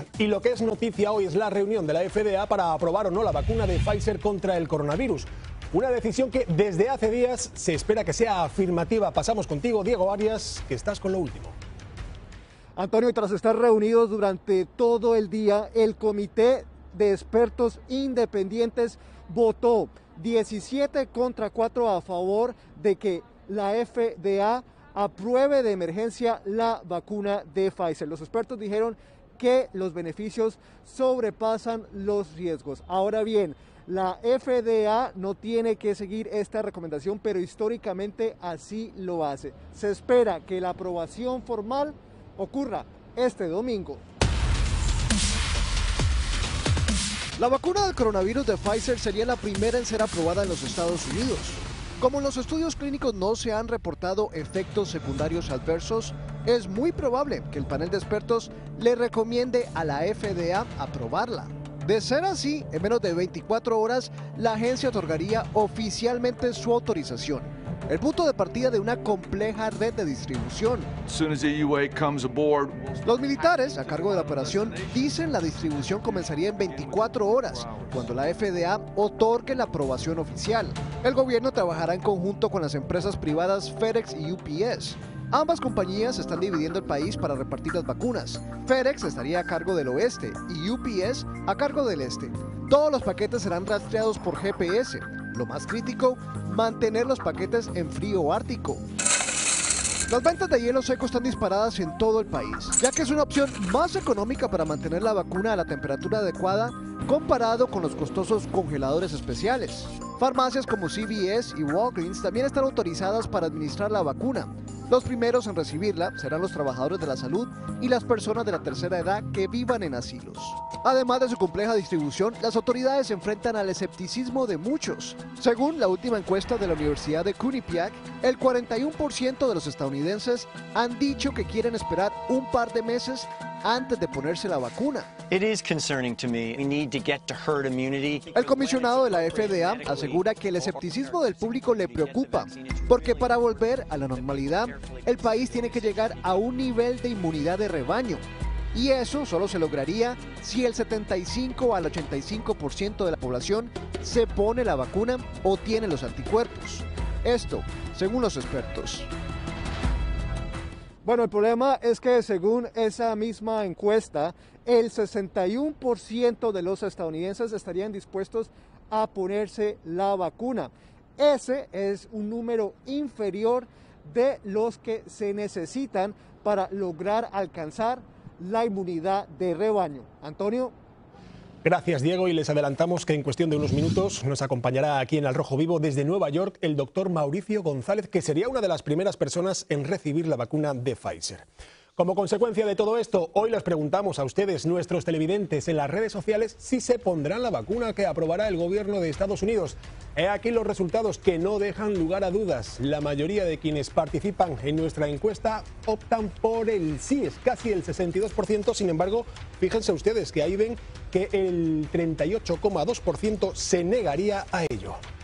Y lo que es noticia hoy es la reunión de la FDA para aprobar o no la vacuna de Pfizer contra el coronavirus. Una decisión que desde hace días se espera que sea afirmativa. Pasamos contigo, Diego Arias, que estás con lo último. Antonio, tras estar reunidos durante todo el día, el comité de expertos independientes votó 17 contra 4 a favor de que la FDA apruebe de emergencia la vacuna de Pfizer. Los expertos dijeron que los beneficios sobrepasan los riesgos. Ahora bien, la FDA no tiene que seguir esta recomendación, pero históricamente así lo hace. Se espera que la aprobación formal ocurra este domingo. La vacuna del coronavirus de Pfizer sería la primera en ser aprobada en los Estados Unidos. Como en los estudios clínicos no se han reportado efectos secundarios adversos, es muy probable que el panel de expertos le recomiende a la FDA aprobarla. De ser así, en menos de 24 horas, la agencia otorgaría oficialmente su autorización. El punto de partida de una compleja red de distribución. Los militares, a cargo de la operación, dicen la distribución comenzaría en 24 horas, cuando la FDA otorgue la aprobación oficial. El gobierno trabajará en conjunto con las empresas privadas FedEx y UPS. Ambas compañías están dividiendo el país para repartir las vacunas. FedEx estaría a cargo del oeste y UPS a cargo del este. Todos los paquetes serán rastreados por GPS. Lo más crítico, mantener los paquetes en frío ártico. Las ventas de hielo seco están disparadas en todo el país, ya que es una opción más económica para mantener la vacuna a la temperatura adecuada comparado con los costosos congeladores especiales. Farmacias como CVS y Walgreens también están autorizadas para administrar la vacuna. Los primeros en recibirla serán los trabajadores de la salud y las personas de la tercera edad que vivan en asilos. Además de su compleja distribución, las autoridades se enfrentan al escepticismo de muchos. Según la última encuesta de la Universidad de Quinnipiac, el 41% de los estadounidenses han dicho que quieren esperar un par de meses antes de ponerse la vacuna. El comisionado de la FDA asegura que el escepticismo del público le preocupa, porque para volver a la normalidad, el país tiene que llegar a un nivel de inmunidad de rebaño. Y eso solo se lograría si el 75 al 85% de la población se pone la vacuna o tiene los anticuerpos. Esto, según los expertos. Bueno, el problema es que según esa misma encuesta, el 61% de los estadounidenses estarían dispuestos a ponerse la vacuna. Ese es un número inferior de los que se necesitan para lograr alcanzar la inmunidad de rebaño. Antonio. Gracias, Diego, y les adelantamos que en cuestión de unos minutos nos acompañará aquí en Al Rojo Vivo desde Nueva York el doctor Mauricio González, que sería una de las primeras personas en recibir la vacuna de Pfizer. Como consecuencia de todo esto, hoy les preguntamos a ustedes, nuestros televidentes, en las redes sociales, si se pondrán la vacuna que aprobará el gobierno de Estados Unidos. He aquí los resultados que no dejan lugar a dudas. La mayoría de quienes participan en nuestra encuesta optan por el sí, es casi el 62%. Sin embargo, fíjense ustedes que ahí ven que el 38,2% se negaría a ello.